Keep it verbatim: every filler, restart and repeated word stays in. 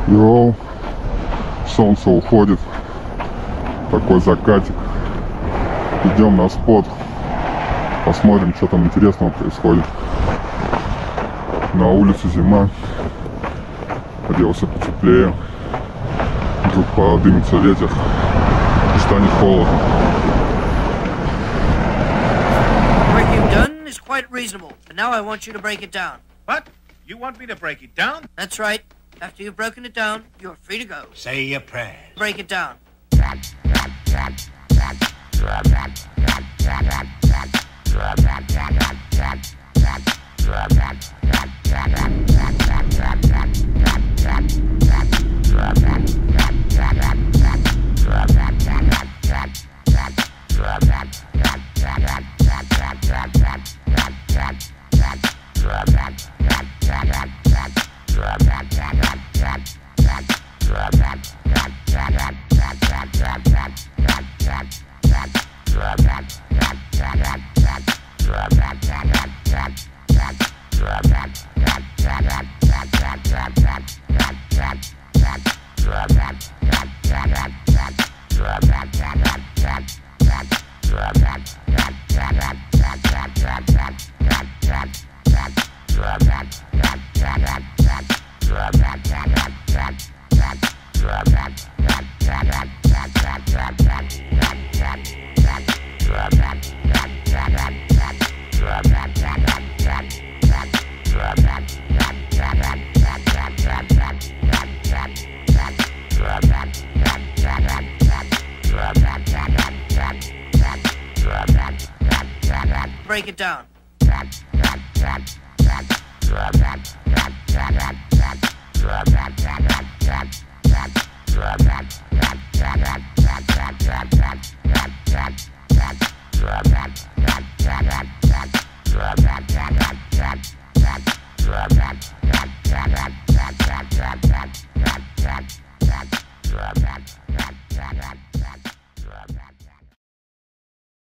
Йоу, солнце уходит, такой закатик. Идем на спот, посмотрим, что там интересного происходит. На улице зима, оделся потеплее, вдруг подымется ветер и станет холодно. What you've done is quite reasonable, and now I want you to break it down. What? You want me to break it down? That's right. After you've broken it down, you're free to go. Say your prayer. Break it down. Break it down. Drop that.